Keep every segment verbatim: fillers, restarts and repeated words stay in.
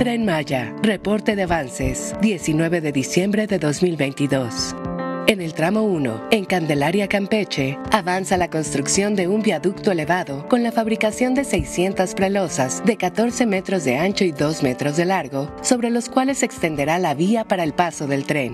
Tren Maya, reporte de avances, diecinueve de diciembre de dos mil veintidós. En el tramo uno, en Candelaria, Campeche, avanza la construcción de un viaducto elevado con la fabricación de seiscientas prelosas de catorce metros de ancho y dos metros de largo, sobre los cuales se extenderá la vía para el paso del tren.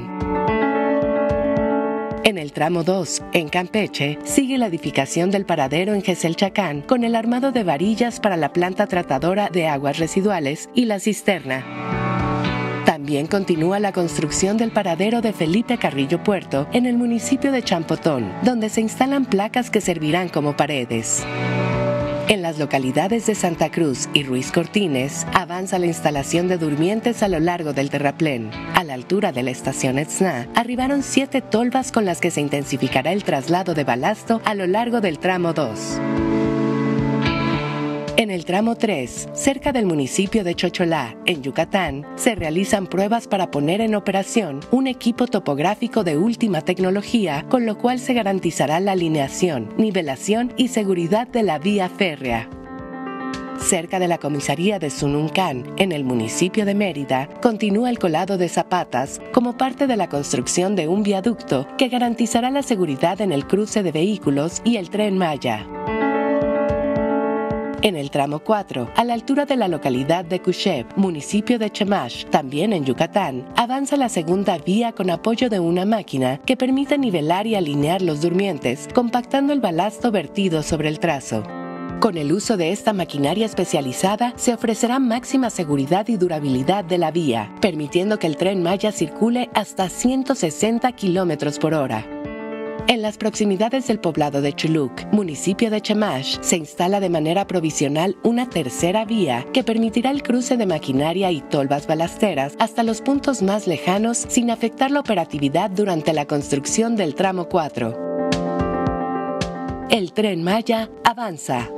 En el tramo dos, en Campeche, sigue la edificación del paradero en Geselchacán con el armado de varillas para la planta tratadora de aguas residuales y la cisterna. También continúa la construcción del paradero de Felipe Carrillo Puerto en el municipio de Champotón, donde se instalan placas que servirán como paredes. En las localidades de Santa Cruz y Ruiz Cortines, avanza la instalación de durmientes a lo largo del terraplén. A la altura de la estación Etzna, arribaron siete tolvas con las que se intensificará el traslado de balasto a lo largo del tramo dos. En el tramo tres, cerca del municipio de Chocholá, en Yucatán, se realizan pruebas para poner en operación un equipo topográfico de última tecnología, con lo cual se garantizará la alineación, nivelación y seguridad de la vía férrea. Cerca de la comisaría de Sununcán, en el municipio de Mérida, continúa el colado de zapatas como parte de la construcción de un viaducto que garantizará la seguridad en el cruce de vehículos y el Tren Maya. En el tramo cuatro, a la altura de la localidad de Cuxep, municipio de Chemash, también en Yucatán, avanza la segunda vía con apoyo de una máquina que permite nivelar y alinear los durmientes, compactando el balasto vertido sobre el trazo. Con el uso de esta maquinaria especializada, se ofrecerá máxima seguridad y durabilidad de la vía, permitiendo que el Tren Maya circule hasta ciento sesenta kilómetros por hora. En las proximidades del poblado de Chuluc, municipio de Chemash, se instala de manera provisional una tercera vía que permitirá el cruce de maquinaria y tolvas balasteras hasta los puntos más lejanos sin afectar la operatividad durante la construcción del tramo cuatro. El Tren Maya avanza.